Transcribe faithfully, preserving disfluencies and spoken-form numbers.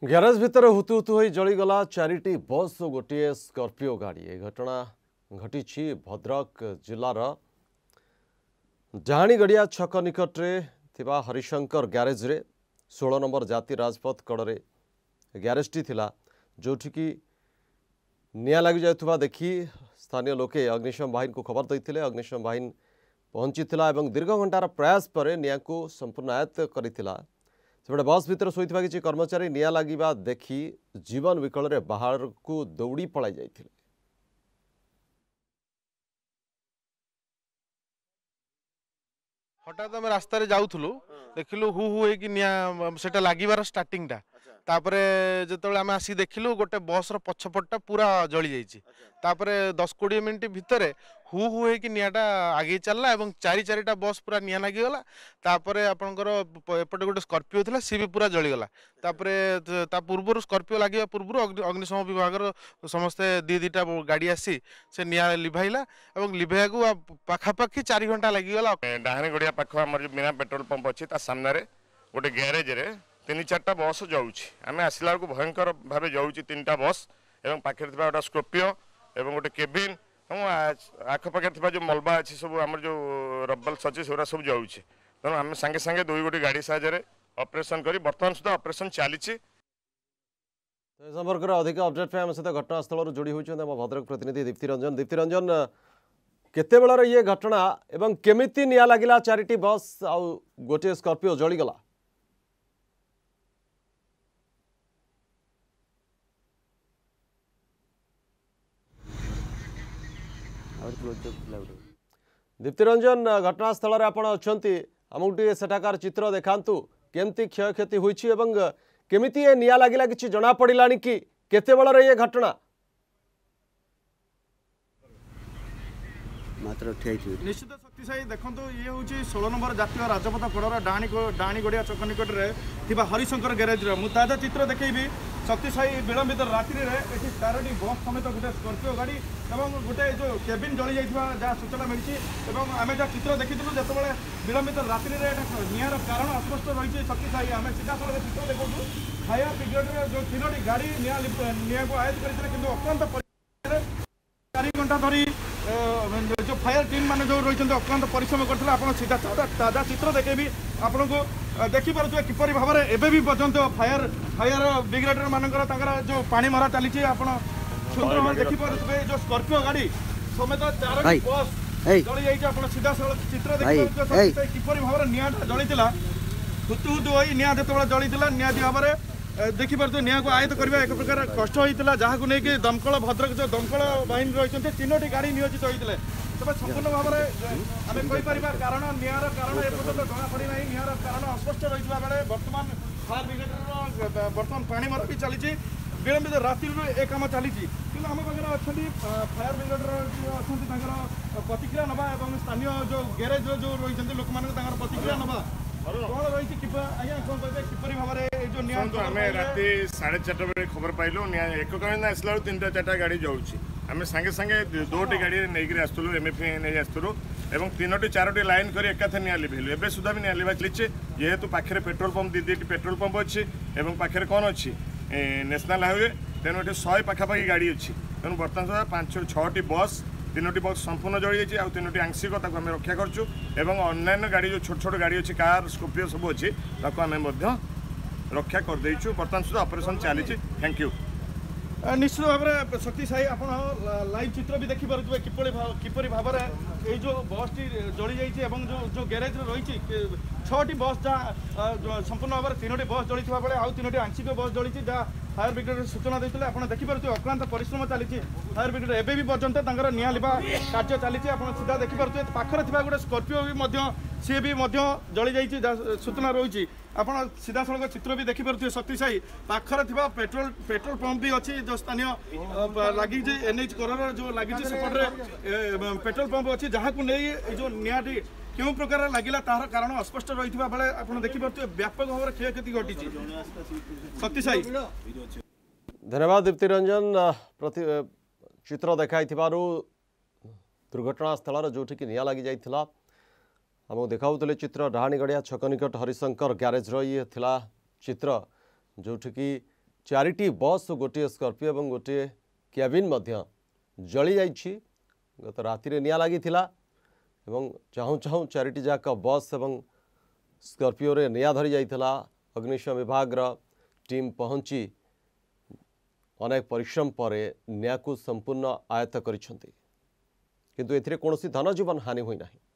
Garage भितर हुतु हुतु हो जलीगला charity बस और गोटे स्कॉर्पियो गाड़ी। यह घटना घटी भद्रक जिलार डाणीगड़िया छक निकटरे थिबा हरिशंकर ग्यारेज रे सोलह नंबर जाति राजपथ कड़े ग्यारेजटी थिला जोठिकी निया लगी जाउथबा देखी स्थानीय लोके अग्निशम बाहिनी को खबर देते। अग्निशम बाहिनी पहुंची दीर्घ घंटार प्रयास पर निया को संपूर्ण आयत्त करिथिला। सेपटे बस भितर शोइथिबा किछि कर्मचारी निया लागिबा देखी जीवन विकल रे बाहर को दौड़ी पलाई जाइथिले। हठात आम रास्तार जाऊलु देखिलु हु हु होइकि निया सेटा लागिबार स्टार्टिंगटा तापरे जेतबेले आम आसी देखिलु गोटे बस रो पछपटटा पूरा जली जाइछि। तापरे दस बीस मिनिट भितर हु हु होइकि नियाटा आगे चलला एवं चारि चारिटा बस पूरा निया लागि गला। तापरे आपनकर एपटे गोटे स्कॉर्पियो थिला सी भी पूरा जली गला। तापरे ता पूर्व स्कॉर्पियो लागिबा पूर्व अग्निशम विभागर समस्ते दी दीटा गाड़ी आसी से निया लिभाइला एवं लिभाया को पाखापाखि चार घंटा लागि गला। डाहाणी गड़िया पाख आमर मीना पेट्रोल पंप अच्छी सामने गोटे ग्यारेज रे तीन चार्टा बस जाऊँगी। आम आसला बेलू भयंकर भाव जाऊँगी तीन टा बस एवं पाखे गोटे स्कॉर्पियो एवं गोटे केबिन आखपाखे जो मलबा अच्छी सब आम जो रबल अच्छे से सब जाऊँगी। तेणु आम सांगे सांगे दुई गोटी गाड़ी साहाय्य ऑपरेशन करी बर्तमान सुधा ऑपरेशन चली। संपर्क अधिक अपडेट आम सहित घटनास्थल जोड़ी होती भद्रक प्रतिनिधि दीप्ति रंजन। दीप्ति रंजन केते बेलर ये घटना एवं केमिति निया लागिला चारिटी बस आउ गोटे स्कॉर्पियो जलीगला? दीप्ति रंजन घटनास्थल आपण अच्छी आमको टे सेठाकार चित्र देखातु केमती क्षय क्षति होइछि एवं केमिति ये निया लागिला किछि जना पड़िलानि कि केते बेलर ये घटना? निश्चित शक्तिशायी देखो ये हूँ षोल नंबर जातीय राजपथ कड़र डाणी डाणी गड़िया चक निकट में हरिशंकर ग्यारेज मुझे ताजा चित्र देखी शक्तिशायी विलंबित रात्रि में चारोटी बस समेत गोटे स्कॉर्पियो गाड़ी और गोटे जो केबिन जली जाइए जहाँ सूचना मिली आम जहाँ चित्र देखीलु जो विलंबित रात्रि में निआर कारण अस्पष्ट रही। शक्तिशायी आम सीधा सड़क चित्र देखो फायर ब्रिगेड जो तीनो गाड़ी निया निया को आयत्त करते कि अत्यंत चार घंटा धरी जो फायर टीम मैंने जो रही अक्लांत परिश्रम करते आप सीधा ताजा चित्र देखेबी आपन को देखिपे किपरि भाव में एवं भी पर्यंत फायर फायर ब्रिगेडर मानकर जो पानी मरा चली सुंदर भाव देखिपे जो स्कॉर्पियो गाड़ी समेत चार बस जली जाइए। सीधा चित्र देखिए किपरि भाव में निया जली हुतु हुतु हो निया जो जली निहाती भाव में देखिपे निया को आयत्त करवा एक प्रकार कष्ट होता जहाँ को लेकिन दमकल भद्रक जो दमकल बाहिनी रही तीनो गाड़ी नियोजित होते तेज संपूर्ण भाव में आम कहीपर कारण निआर कारण एपर्तंत जना पड़ी ना निआर कारण अस्पष्ट रही बेले बर्तमान फायर ब्रिगेडर बर्तमान पानी मर भी चली विलंबित रात्रि ए कम चली कि आम पाखे अच्छा फायर ब्रिगेडर अच्छा प्रतिक्रिया नवा और स्थानीय जो ग्यारेज जो रही लोक मान प्रतिक्रिया नवा कौन रही आज्ञा कौन कहे किपरि भाव में आम राति साढ़े चार्टा बेले खबर पाइलु एक कहीं आसला तीन टा चार्टा गाड़ी जाऊँगी। आम सांगे सांगे दोटी गाड़ी नहीं आसलु एम एफ नहीं आसलु और तीनो चारोटी लाइन कर एकाथ निया लिभेलु एवं सुधा भी निया लिभा चली जेहेतु पाखे पेट्रोल पंप दी दी पेट्रोल पंप अच्छी और पाखे कौन अच्छी नेशनल हाईवे तेणु ये शहे पाखापाखि गाड़ी अच्छी तेणु बर्तमान सुधा पांच छटी बस तीनो बस संपूर्ण जली जाइए तीनो आंशिक आम रक्षा करूँ और अन्य गाड़ी जो छोट छोट गाड़ी अच्छी कार स्कॉर्पियो सब अच्छी आम रक्षा करदेचु बर्तमान सुधा ऑपरेशन चली। Thank you. निश्चित भाव में शक्तिशायी आप लाइव चित्र भी देखिपे किपरि भाव में ये जो बस टी जली जाइए जो जो ग्यारेज रही छटी बस जहाँ संपूर्ण भाव में तीनो बस जली बेले आउ तीनो आंशिक बस जली जहाँ फायर ब्रिगेड सूचना देते आप देखिपे अक्लांत परिश्रम चली फायर ब्रिगेड एवं भी पर्यंत निया लिबा कार्य चली आप सीधा देखिपे पाखरे गोटे स्कॉर्पियो भी सी भी जली जाइए सूचना रही आप सीधा सड़क चित्र भी देखिपे शक्तिशायी पाखरे पेट्रोल पेट्रोल पंप भी अच्छी जो स्थानीय लगी एनएच करर जो लगी सेपटे पेट्रोल पंप अच्छी जहाँ को नहीं जो नियाटी क्यों प्रकार लगिला तार कारण अस्पष्ट रही बेले आप देखिपे व्यापक भाव में क्षय क्षति घटी। शक्तिशायी धन्यवाद दीप्ति रंजन प्रति चित्र देखाई दुर्घटना स्थल जोठिकी निया लगी जाइथिला आमको देखाऊले चित्र डाहाणीगड़िया छक निकट हरिशंकर ग्यारेज ये थिला चित्र जोठिकी चारिटी बस गोटे स्कॉर्पियो एवं गोटे क्याबिन मध्य जली जाइछि। गत राति निया लागिथिला एवं चाहू चाहू चारिटी जाक बस एवं स्कॉर्पियो रे निया धरी जाइथिला। अग्निशम विभाग टीम पहुंची अनेक परिश्रम पर निया को संपूर्ण आयत्त करिसेंति, किंतु एथिरे कोनोसी धन जीवन हानि होई नाही।